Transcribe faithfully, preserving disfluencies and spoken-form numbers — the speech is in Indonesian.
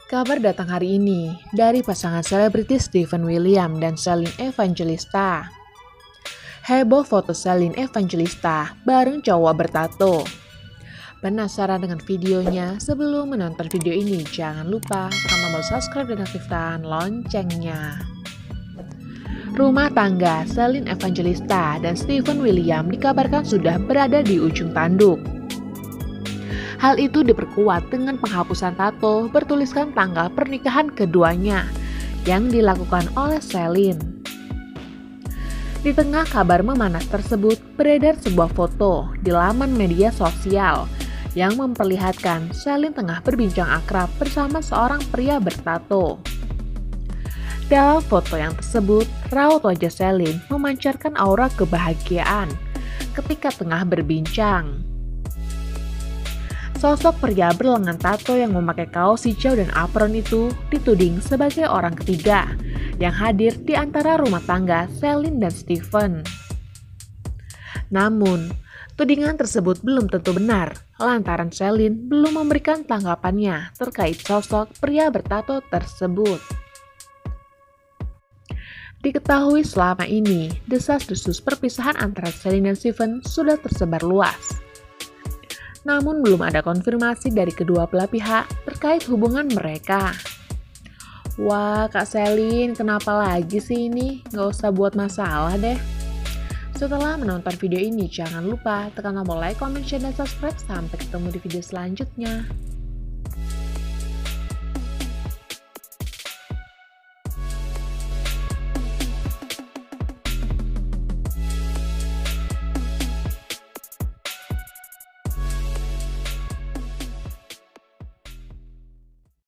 Kabar datang hari ini dari pasangan selebritis Steven William dan Celine Evangelista. Heboh foto Celine Evangelista bareng cowok bertato. Penasaran dengan videonya? Sebelum menonton video ini, jangan lupa tekan tombol subscribe dan aktifkan loncengnya. Rumah tangga Celine Evangelista dan Steven William dikabarkan sudah berada di ujung tanduk. Hal itu diperkuat dengan penghapusan tato bertuliskan tanggal pernikahan keduanya yang dilakukan oleh Celine. Di tengah kabar memanas tersebut, beredar sebuah foto di laman media sosial yang memperlihatkan Celine tengah berbincang akrab bersama seorang pria bertato. Dalam foto yang tersebut, raut wajah Celine memancarkan aura kebahagiaan ketika tengah berbincang. Sosok pria berlengan tato yang memakai kaos hijau dan apron itu dituding sebagai orang ketiga yang hadir di antara rumah tangga Celine dan Steven. Namun, tudingan tersebut belum tentu benar lantaran Celine belum memberikan tanggapannya terkait sosok pria bertato tersebut. Diketahui selama ini, desas-desus perpisahan antara Celine dan Steven sudah tersebar luas. Namun belum ada konfirmasi dari kedua belah pihak terkait hubungan mereka. Wah, Kak Celine, kenapa lagi sih ini? Nggak usah buat masalah deh. Setelah menonton video ini, jangan lupa tekan tombol like, comment, share, dan subscribe. Sampai ketemu di video selanjutnya.